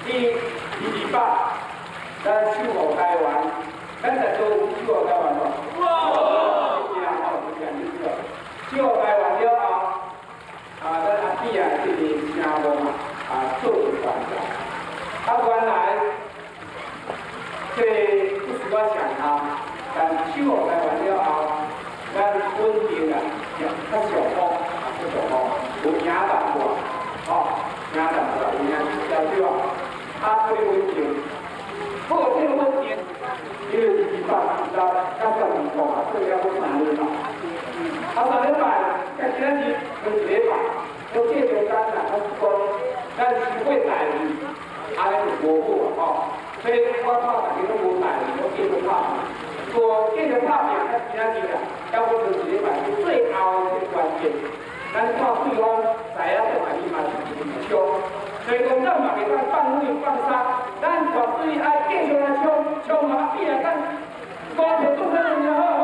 第200，咱手舞台湾，咱在做手舞台湾咯。哇！是啊，吼，是这样子做。手舞台湾了后，咱阿弟啊，就是声望做一团长。原来这不是我想他，但手舞台湾了后，咱稳定啊，较上风，较上风，有影淡过，影淡过，有影了对啊，最稳定，好最稳定，因为240到90公啊，这要不3礼拜。3礼拜，今仔日分1礼拜，我继续咱说，咱是会代理，安尼就无好啊，所以我大家都无代理，我继续拍。继续拍片，今仔日啊，要不分1礼拜是最后的关键。咱看对方知影在哪里嘛是冲，所以讲咱嘛袂当放屁放沙，咱绝对爱继续来冲，冲啊！必然咱高铁做得更好。